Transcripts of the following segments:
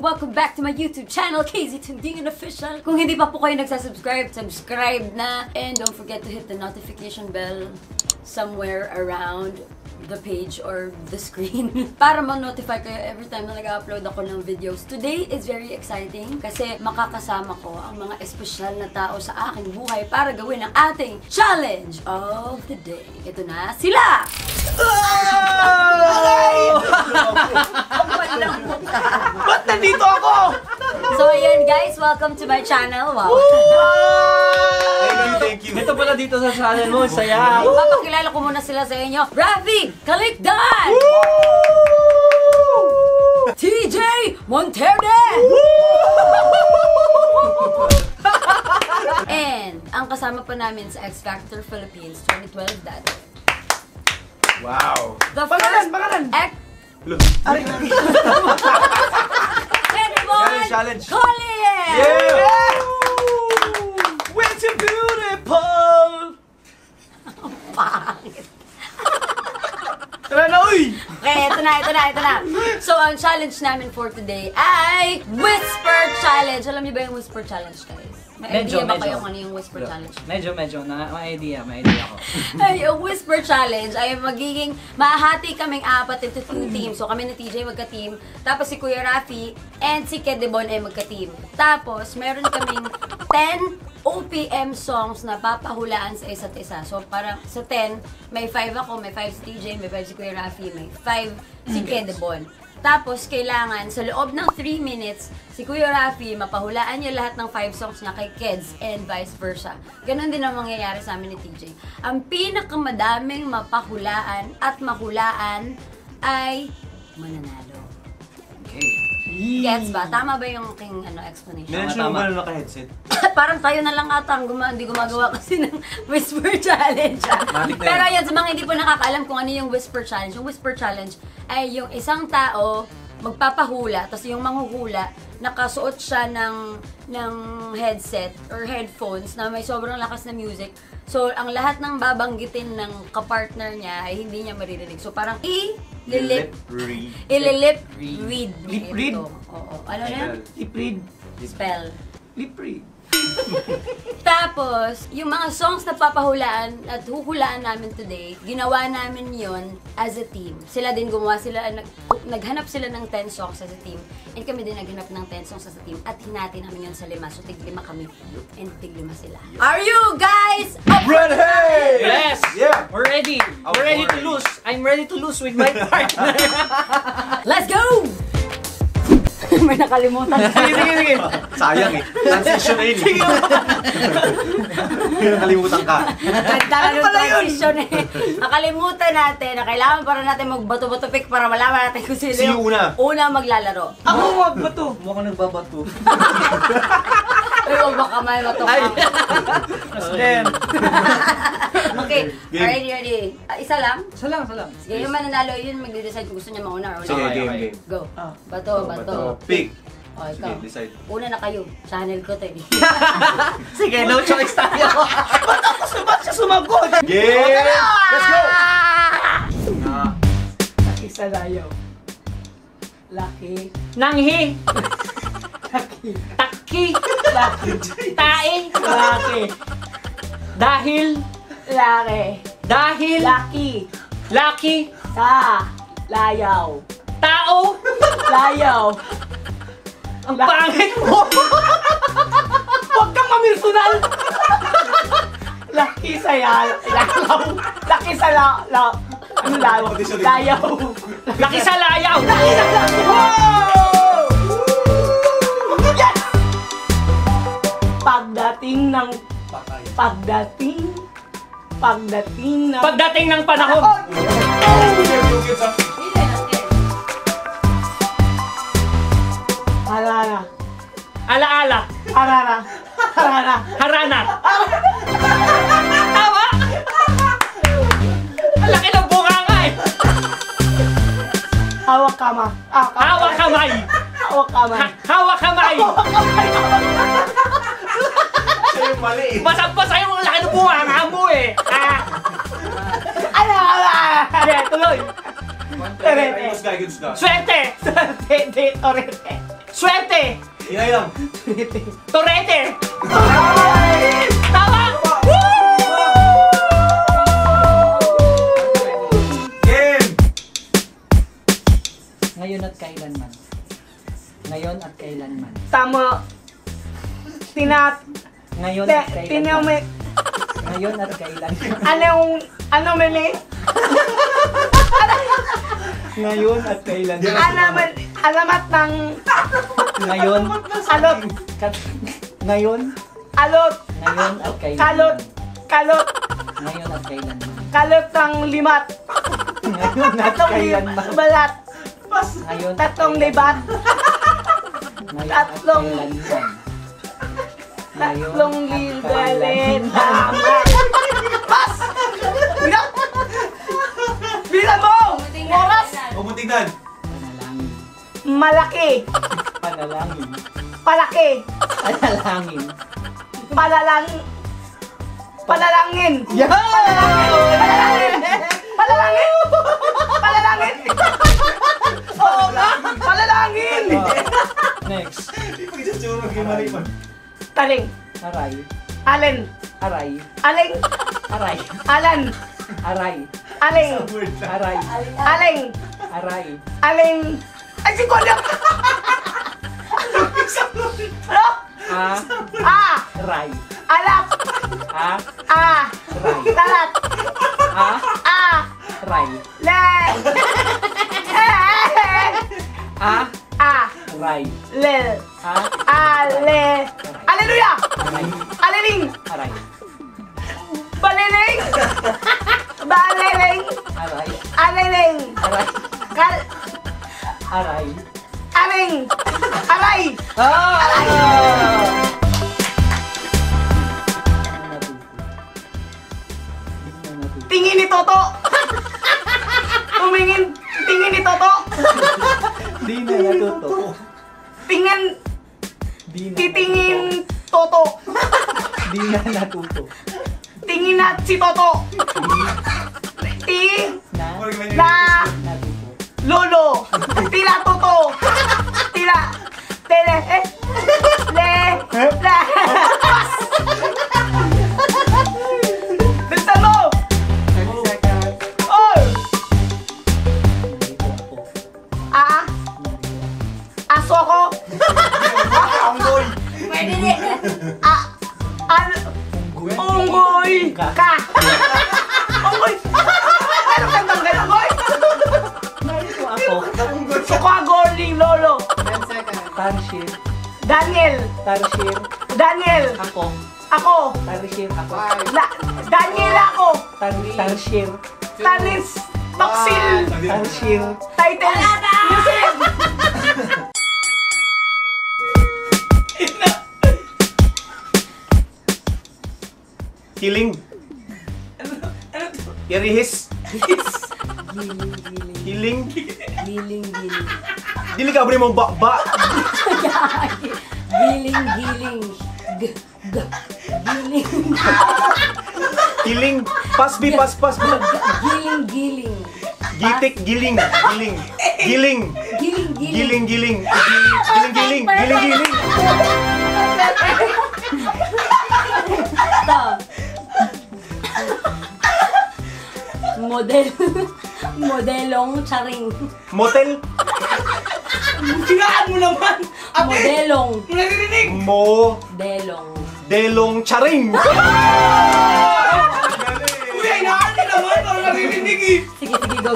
welcome back to my YouTube channel, KZ Tundingan Official. Kung hindi pa po kayo nagsasubscribe, subscribe na. And don't forget to hit the notification bell somewhere around the page or the screen para ma-notify kayo every time na nag-upload ako ng videos. Today is very exciting kasi makakasama ko ang mga espesyal na tao sa aking buhay para gawin ang ating challenge of the day. Ito na sila! Ba't nandito ako? So ayan guys, welcome to my channel. Wow! Thank you. Ito pala dito sa channel mo, saya. Papakilala ko muna sila sa inyo. Rafi Kalikdan! TJ Monterde! And ang kasama pa namin sa X Factor Philippines 2012 dati. Wow. The first X... Challenge. Collier! Yeah! We're too beautiful! Ang pangit. Tara na, uy! Okay, ito na. So, ang challenge namin for today ay Whisper Challenge. Alam niyo ba yung Whisper Challenge, guys? May idea ba kayo kung ano yung Whisper Challenge? Medyo. May idea ako. Ay, yung Whisper Challenge ay magiging, mahati kaming apat into 2 teams. So, kami ni TJ magka-team. Tapos si Kuya Rafi and si Kedebon ay magka-team. Tapos, meron kaming 10 OPM songs na papahulaan sa isa't isa. So, parang sa 10, may 5 ako, may 5 si TJ, may 5 si Kuya Rafi, may 5 si Kedebon. Tapos, kailangan, sa loob ng 3 minutes, si Kuya Rafi, mapahulaan niya lahat ng 5 songs niya kay Keds and vice versa. Ganon din ang mangyayari sa amin ni TJ. Ang pinakamadaming mapahulaan at mahulaan ay mananalo. Okay. Gets ba? Tama ba yung aking explanation? Mention mo ba na naka-headset? Parang tayo na lang ata ang hindi gumagawa kasi ng Whisper Challenge. Pero yan, sa mga hindi po nakakaalam kung ano yung Whisper Challenge. Yung Whisper Challenge ay yung isang tao magpapahula, tapos yung manghuhula, nakasuot siya ng headset or headphones na may sobrang lakas na music. So, ang lahat ng babanggitin ng kapartner niya ay hindi niya maririnig. So, parang ililip read. Lip read? Oo. Ano na yan? Lip read. Spell. Lip read. Tapos, yung mga songs na papahulaan at huhulaan namin today, ginawa namin yon as a team. Sila din gumawa naghanap sila ng 10 songs as a team. And kami din naghanap ng 10 songs as a team. At hinati namin yun sa 5. So, tig-5 kami. And tig-5 sila. Are you guys up for the challenge? Yes! Yeah! We're ready. We're ready to lose. I'm ready to lose with my partner. Let's go! May nakalimutan. Sige. Sayang eh. Transition na yun eh. Nakalimutan ka. Ganda na yung transition eh. Nakalimutan natin na kailangan para natin magbato-bato pick para malaman natin kung sino yung una maglalaro. Ako magbato. Mukha nagbabato. Ay, huwag baka may matukang. Okay, ready. Isa lang? Isa lang. Sige, yung mananalo yun, mag-decide kung gusto niya mauna or Sige, not. game. Go. Bato. Pick. O, ikaw. Sige, decide. Una na kayo. Channel ko to eh. Sige, no choice tayo. Ba't siya sumagot? Yeah! Let's go! Laki sa layaw. Laki. Nanghi. Laki. Taki. Laki. Tae. Laki. Dahil. Laki. Dahil. Laki. Laki. Sa layaw. Tao. Layaw. Ang pangit mo. Huwag kang mamirsunal. Laki sa layaw. Laki sa layaw. Ano layaw? Layaw. Laki sa layaw. Yes! Pagdating ng panahon. Harana. Alaala. Harana. Tama? Ang laki ng bunga nga eh. Hawak kamay. Hawak kamay. Hawak kamay. Siya yung mali eh. Basag-bas sa'yo ang laki ng bunga nga mo eh. Ano? Tuloy. Torete. Swerte. Torete. Swerte! Inayang. Torete! Tama! Game! Ngayon at kailanman. Ngayon at kailanman. Tama. Ngayon at kailanman. Tiname. Ngayon at kailanman. Ano mali? Ngayon at kailanman. Alamat ng Ngayon. alot. Ngayon. Alot. Ngayon at kailanman. Kalot. Kalot. Ngayon at kailanman. Kalot ng limat. Ngayon at kailanman. Balat. Ngayon at Tatlong kailanman. libat. Ngayon at tatlong- kailanman. Tatlong libalit. kailanman. Tama. Pas! Bilang! Bilang mo! Oras! Pumutignan. Panalangin. Malaki. Panalangin. Palaki. Panalangin. Palalangin. Yeah! Palalangin. Palalangin. Palalangin. Oo nga. Palalangin. Next. Hindi pa kasi siguro yung mali man. Taling. Aray. Alin. Aray. Aling. Aray. Alan. Aray. Aling. Word lang. Aray. Aling. Aray. Aling. Ay, si Konya. Ano? Ah. Aray. Alap. A. Ah. Ray. Talat. A. Ah. Ray. Le. A. Ah. Ray. Le. A. Ale. Aleluya. Aray. Aliling. Aray. Baliling. Baliling. Aray. Aliling. Aray. Kal. Aray. Aling. Aray. Tingin ni Toto. Tingin ni Toto. Di na natuto. Tingin. Di na Titingin Toto. Di na natuto. Tingin na si Toto. Ti. Na Na. natuto. Lolo. Tila Toto. Tila. Tele. Le. La. Bilisan mo. Oh. Nandito ako. Ah. Aso ko. Anggoy! Pwede din. Ah. Unggoy ka. Unggoy. Ano kang ganun, boy? Nandito ako. Sukagorling lolo. Tarshir. Daniel. Tarshir. Daniel. Ako. Ako. Tarshir ako. Daniel ako. Tarshir. Tanis. Taksil. Tarshir. Title. Music. Kiling. Irihis. Giling, giling. Kiling. Giling, giling. Dili ka abri mong ba. Giling, giling. Giling. Kiling. Pas. Giling, giling. Gitik, giling. Giling. Giling. Giling, giling. Giling. Giling. Ito. Modelong charing. Motel. Sinaan mo naman. Modelong. Naririnig. Delong charing. Kuya, inaan din naman. Ang naririnig eh. Sige, go.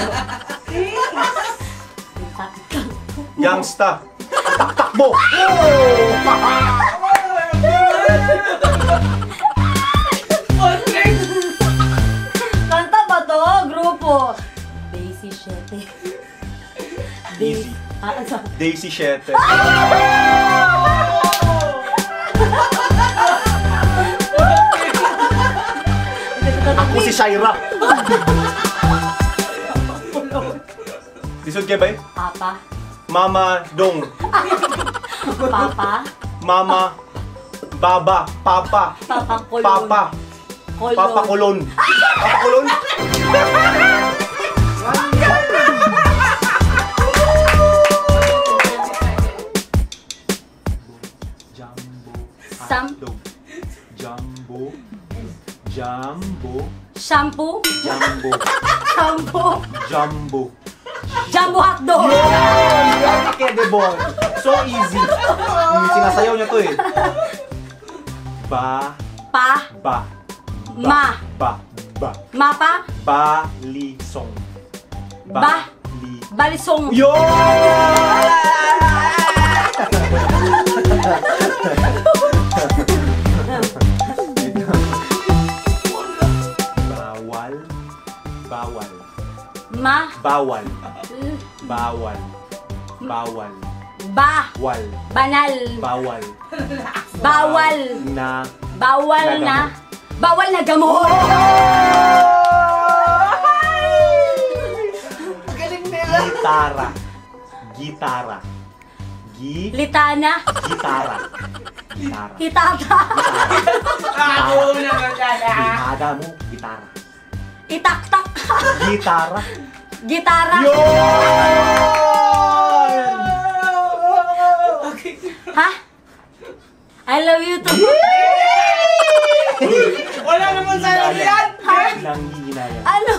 Gangsta. Takbo. Kanta ba to? Grupo. Daisy 7. Easy. Ano? Daisy 7. Ako si Shaira. Lisod kayo ba eh? Papa. Mama Dong. Papa. Mama. Baba. Papa. Papa Kulon. Papa. Papa Kulon. Papa Kulon? Hotdog. Jumbo. Jumbo. Shampoo. Jumbo. Shampoo. Jumbo. Jumbo hotdog. Yan ni Kedebon. So easy. Sinasayaw niya to eh. Ba. Pa. Ba. Ma. Ba. Ba. Mapa. Balisong. Ba. Balisong. Yo! Bawal. Bawal. Ma. Bawal. Bawal. Bawal. Ba. Wal. Banal. Bawal. Bawal. Na. Bawal na. Bawal na gamot. Gitara. Gitara. Litana. Gitara. Gitara. Hitata. Ako naman yan. Gitara mo. Gitara. Itaktak. Gitara. Gitara. Ha? I love you too. Wala naman sa yan. Nanghihinayang. Ano?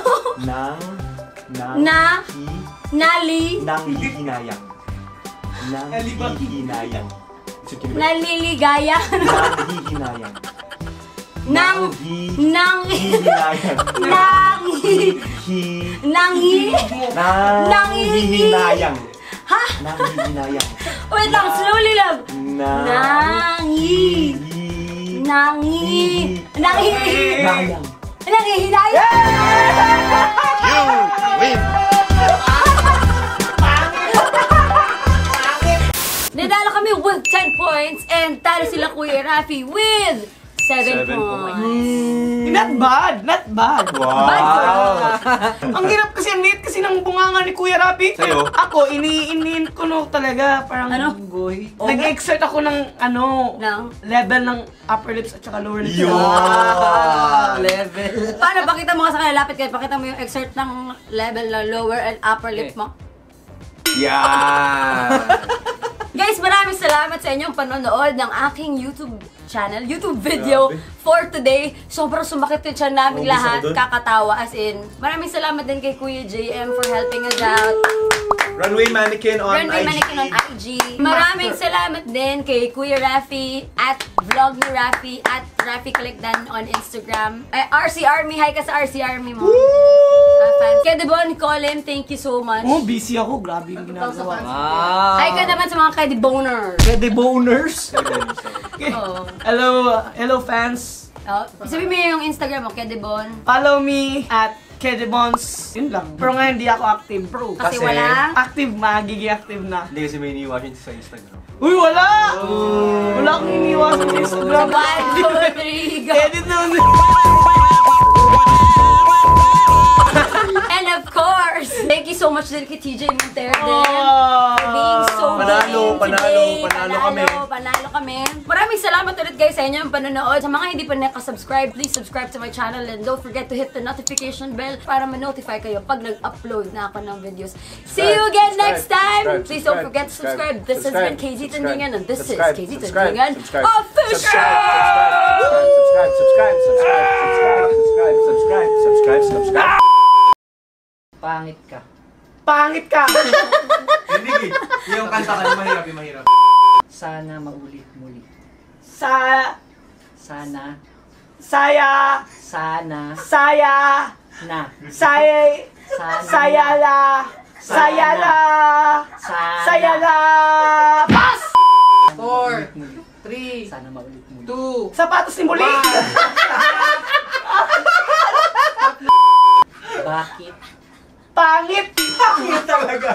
Na. Nali. Nanghihinayang. Nanghihinayang. Naliligaya. Nanghihinayang. Nang. Nanghihinayang. Nanghihinayang. Ha? Nanghihinayang. Wait lang, slowly lang. Nanghihinayang. Nangihinaya. You win! Nadala kami with 10 points and talo sila Kuya Rafi with 7 points. Not bad, not bad. Wow! Ang hirap kasi, ang liit kasi ng bunganga ni Kuya Rapi. Sa'yo? Ako, iniin ko no talaga, parang Ano? goy. Nag-exert ako ng, Ng? level ng upper lips at saka lower lips. Yo! Level. Paano? Pakita mo nga sa kanila, lapit kayo. Pakita mo yung exert ng level na lower and upper lip mo. Yan. Guys, maraming salamat sa inyong panonood ng aking YouTube channel, YouTube video for today. Sobrang sumakit yung tiyan namin Ubus lahat, ako dun. kakatawa as in. Maraming salamat din kay Kuya JM for helping us out. Runway Mannequin on Runway IG. Mannequin on IG. Maraming salamat din kay Kuya Rafi at vlog ni Rafi at Rafi Kalikdan on Instagram. RC Army, hi ka sa RC Army mo. Fans. Kedebon, Colin, thank you so much. Oh, busy ako. Grabe yung ginagawa. Wow. Hi ka naman sa mga Kedeboners. Kedeboners. Oo. Hello fans. Oh, sabi mo yung Instagram mo, Kedebon. Follow me at Kedebons. Yun lang. Pero ngayon hindi ako active, bro. Kasi wala. Active, magiging active na. Hindi kasi may iniiwasin sa Instagram. Uy, wala! Wala akong iniwasan sa Instagram. 1, 2, 3, go! Edit na nun. And of course, thank you so much din kay TJ Montero din. Oh. For being so Panalo, game panalo, today. panalo kami. Panalo kami. Maraming salamat ulit guys sa inyong panonood. Sa mga hindi pa nakasubscribe, please subscribe to my channel and don't forget to hit the notification bell para ma-notify kayo pag nag-upload na ako ng videos. See you again next time! Please don't forget to subscribe. This has been KZ Tandingan and this is KZ Tandingan Official! Subscribe. Pangit ka. Pangit ka! Hindi yung kanta ka, mahirap. Sana maulit muli. Saya! Sana. Saya! Na. Saya! Sana. Sayala! Sayala! Sana. Sayala! Pass! 4, 3, sana maulit muli. 2, Sapatos ni Muli! bakit? Pangit! Pangit talaga.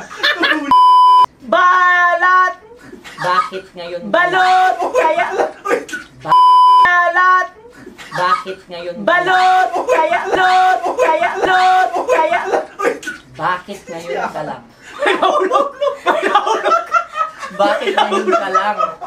Balat! Bakit ngayon? Balot! Kaya... Balat! Bakit ngayon? Balot! Kaya... Lot! Kaya... Lot! Kaya... Bakit ngayon ka lang? May nahulog! May nahulog! Bakit ngayon ka lang?